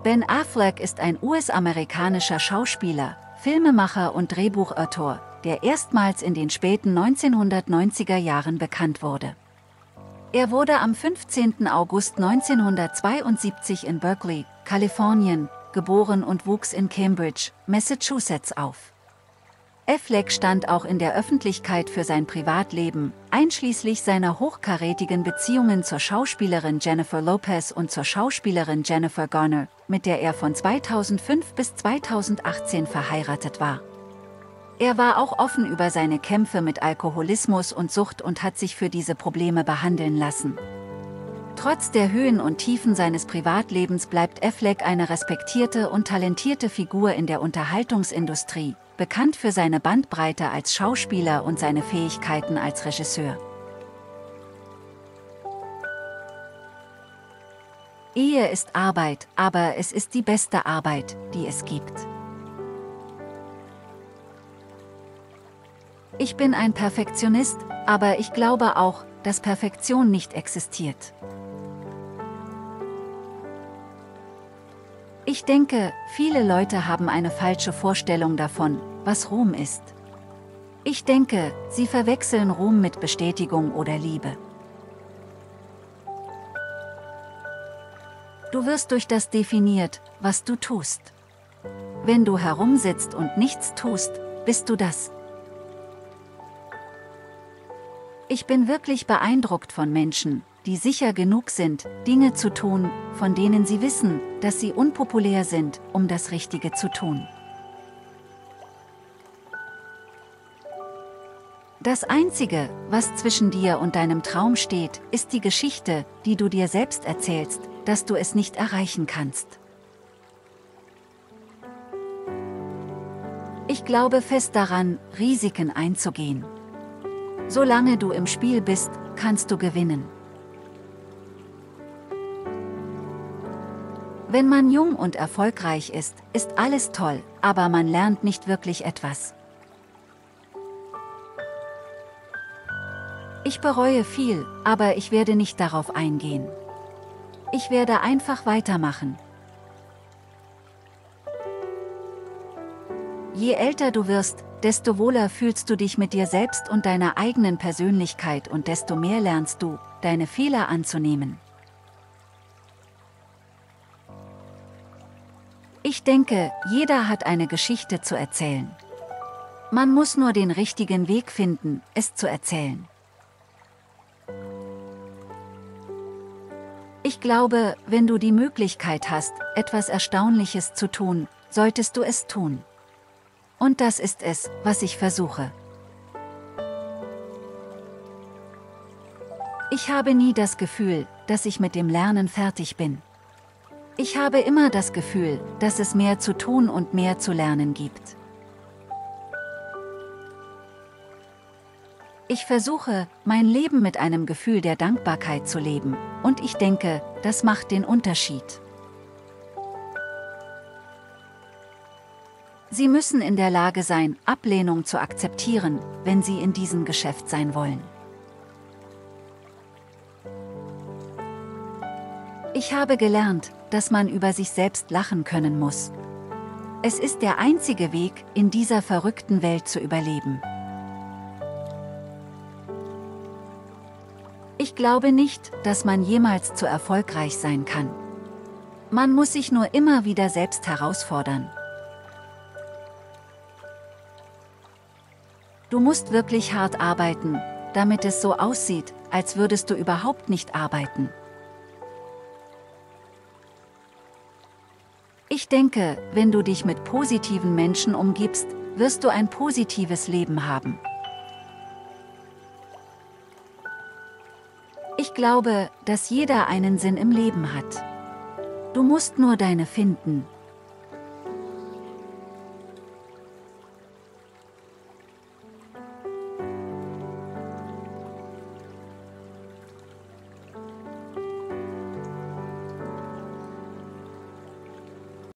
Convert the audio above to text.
Ben Affleck ist ein US-amerikanischer Schauspieler, Filmemacher und Drehbuchautor, der erstmals in den späten 1990er Jahren bekannt wurde. Er wurde am 15. August 1972 in Berkeley, Kalifornien, geboren und wuchs in Cambridge, Massachusetts auf. Affleck stand auch in der Öffentlichkeit für sein Privatleben, einschließlich seiner hochkarätigen Beziehungen zur Schauspielerin Jennifer Lopez und zur Schauspielerin Jennifer Garner, mit der er von 2005 bis 2018 verheiratet war. Er war auch offen über seine Kämpfe mit Alkoholismus und Sucht und hat sich für diese Probleme behandeln lassen. Trotz der Höhen und Tiefen seines Privatlebens bleibt Affleck eine respektierte und talentierte Figur in der Unterhaltungsindustrie, bekannt für seine Bandbreite als Schauspieler und seine Fähigkeiten als Regisseur. Ehe ist Arbeit, aber es ist die beste Arbeit, die es gibt. Ich bin ein Perfektionist, aber ich glaube auch, dass Perfektion nicht existiert. Ich denke, viele Leute haben eine falsche Vorstellung davon, was Ruhm ist. Ich denke, sie verwechseln Ruhm mit Bestätigung oder Liebe. Du wirst durch das definiert, was du tust. Wenn du herumsitzt und nichts tust, bist du das. Ich bin wirklich beeindruckt von Menschen, die sicher genug sind, Dinge zu tun, von denen sie wissen, dass sie unpopulär sind, um das Richtige zu tun. Das Einzige, was zwischen dir und deinem Traum steht, ist die Geschichte, die du dir selbst erzählst, dass du es nicht erreichen kannst. Ich glaube fest daran, Risiken einzugehen. Solange du im Spiel bist, kannst du gewinnen. Wenn man jung und erfolgreich ist, ist alles toll, aber man lernt nicht wirklich etwas. Ich bereue viel, aber ich werde nicht darauf eingehen. Ich werde einfach weitermachen. Je älter du wirst, desto wohler fühlst du dich mit dir selbst und deiner eigenen Persönlichkeit und desto mehr lernst du, deine Fehler anzunehmen. Ich denke, jeder hat eine Geschichte zu erzählen. Man muss nur den richtigen Weg finden, es zu erzählen. Ich glaube, wenn du die Möglichkeit hast, etwas Erstaunliches zu tun, solltest du es tun. Und das ist es, was ich versuche. Ich habe nie das Gefühl, dass ich mit dem Lernen fertig bin. Ich habe immer das Gefühl, dass es mehr zu tun und mehr zu lernen gibt. Ich versuche, mein Leben mit einem Gefühl der Dankbarkeit zu leben, und ich denke, das macht den Unterschied. Sie müssen in der Lage sein, Ablehnung zu akzeptieren, wenn Sie in diesem Geschäft sein wollen. Ich habe gelernt, dass man über sich selbst lachen können muss. Es ist der einzige Weg, in dieser verrückten Welt zu überleben. Ich glaube nicht, dass man jemals zu erfolgreich sein kann. Man muss sich nur immer wieder selbst herausfordern. Du musst wirklich hart arbeiten, damit es so aussieht, als würdest du überhaupt nicht arbeiten. Ich denke, wenn du dich mit positiven Menschen umgibst, wirst du ein positives Leben haben. Ich glaube, dass jeder einen Sinn im Leben hat. Du musst nur deine finden.